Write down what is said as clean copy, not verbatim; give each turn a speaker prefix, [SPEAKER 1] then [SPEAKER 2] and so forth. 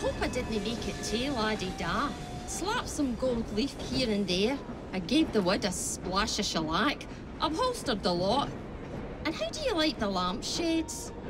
[SPEAKER 1] hope I didn't make it too laddie-da. Slapped some gold leaf here and there. I gave the wood a splash of shellac. Upholstered the lot. And how do you like the lampshades?